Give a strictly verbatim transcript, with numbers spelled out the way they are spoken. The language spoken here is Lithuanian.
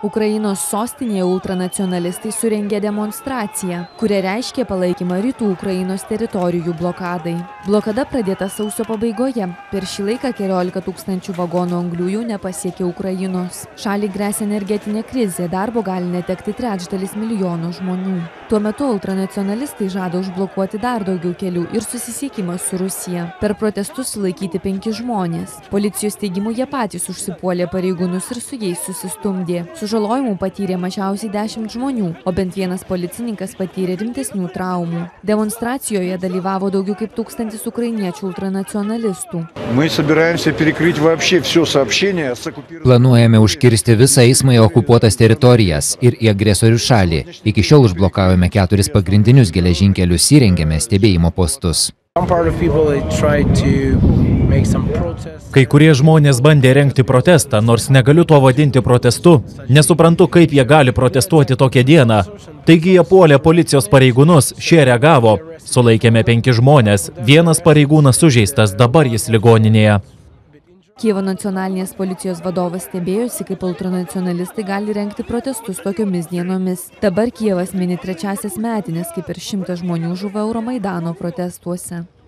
Ukrainos sostinėje ultranacionalistai surengė demonstraciją, kuria reiškė palaikymą rytų Ukrainos teritorijų blokadai. Blokada pradėta sausio pabaigoje. Per šį laiką keliolika tūkstančių vagonų angliųjų nepasiekė Ukrainos. Šaliai gresia energetinė krizė, darbo gali netekti trečdalis milijono žmonių. Tuo metu ultranacionalistai žada užblokuoti dar daugiau kelių ir susisiekimą su Rusija. Per protestus sulaikyti penki žmonės. Policijos teigimu jie patys užsipuolė pareigūnus ir su jais susistumdė. Sužalojimų patyrė mažiausiai dešimt žmonių, o bent vienas policininkas patyrė rimtesnių traumų. Demonstracijoje dalyvavo daugiau kaip tūkstantis ukrainiečių ultranacionalistų. Planuojame užkirsti visą eismą į okupuotas teritorijas ir į agresorių šalį. Iki šiol užblokavome keturis pagrindinius geležinkelius, įrengėme stebėjimo postus. Kai kurie žmonės bandė rengti protestą, nors negaliu to vadinti protestu. Nesuprantu, kaip jie gali protestuoti tokią dieną. Taigi jie puolė policijos pareigūnus, šie reagavo. Sulaikėme penki žmonės, vienas pareigūnas sužeistas, dabar jis ligoninėje. Kijevo nacionalinės policijos vadovas stebėjosi, kaip ultranacionalistai gali rengti protestus tokiomis dienomis. Dabar Kijevas mini trečiasias metines, kaip per šimtą žmonių žuvo Euromaidano protestuose.